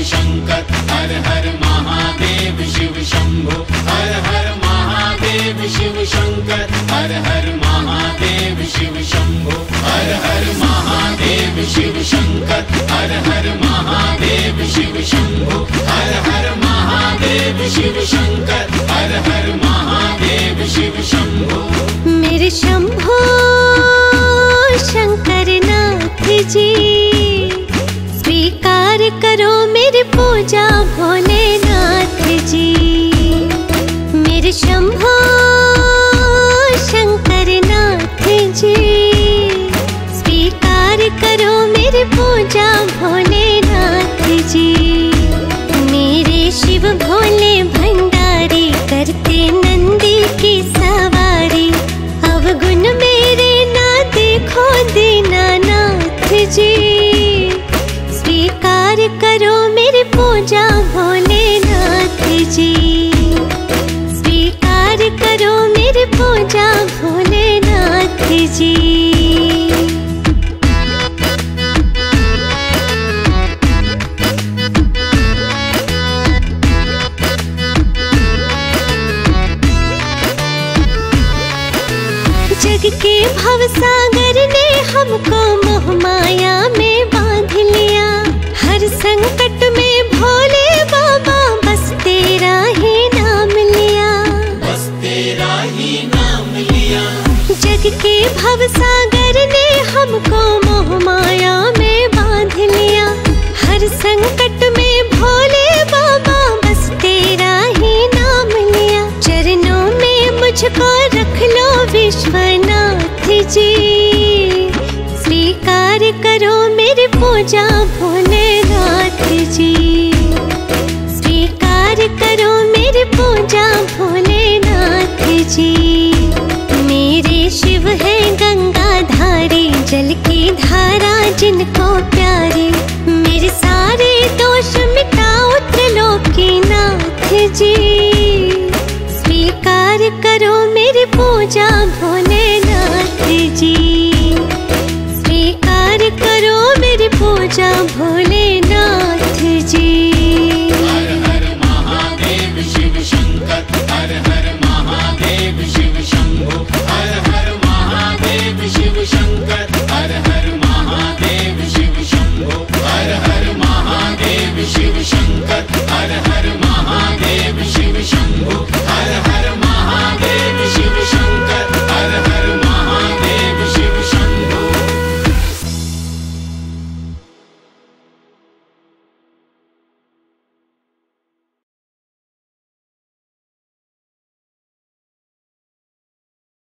शंकर, हर हर महादेव शिव शंभो। हर हर महादेव शिव शंकर, हर हर महादेव शिव शंभो। हर हर महादेव शिव शंकर, हर हर महादेव शिव शंभो। हर हर महादेव शिव शंकर, हर हर महादेव शिव शंभो। मेरे शंभो शंकर नाथ जी, स्वीकार करो मेरी पूजा भोलेनाथ जी। मेरे शंभो शंकर नाथ जी, स्वीकार करो मेरी पूजा भोलेनाथ जी। मेरे शिव भोले भंडारी, करते नंदी की सवारी। अवगुण मेरे ना देखो दीनानाथ जी, स्वीकार करो मेरी पूजा भोलेनाथ जी। स्वीकार करो मेरी पूजा भोलेनाथ जी। जग के भव सागर ने हमको मोह माया में बांध लिया। हर संकट में भोले बाबा बस तेरा ही नाम लिया। बस तेरा ही नाम लिया। जग के भव सागर ने हमको मोह माया में बांध लिया। हर संकट में भोले बाबा बस तेरा ही नाम लिया। चरणों में मुझको रख लो विश्वनाथ जी, स्वीकार करो मेरी पूजा भोलेनाथ जी। स्वीकार करो मेरी पूजा भोलेनाथ जी। मेरे शिव है गंगाधारी, जल की धारा जिनको प्यारी। मेरे